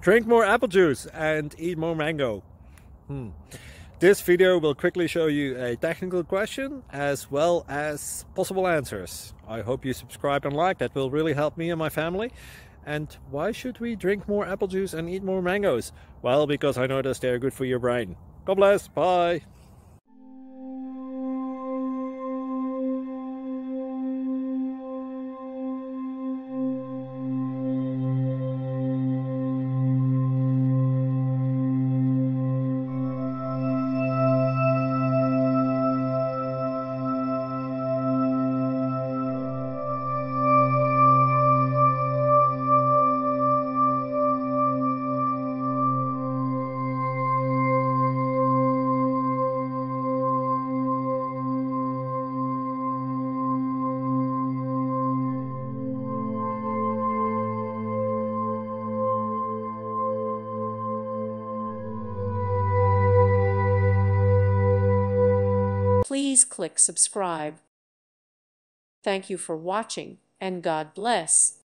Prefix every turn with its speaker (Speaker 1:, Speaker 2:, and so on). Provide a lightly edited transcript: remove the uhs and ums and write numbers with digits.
Speaker 1: Drink more apple juice and eat more mango. This video will quickly show you a technical question as well as possible answers. I hope you subscribe and like, that will really help me and my family. And why should we drink more apple juice and eat more mangoes? Well, because I noticed they're good for your brain. God bless, bye!
Speaker 2: Please click subscribe. Thank you for watching, and God bless.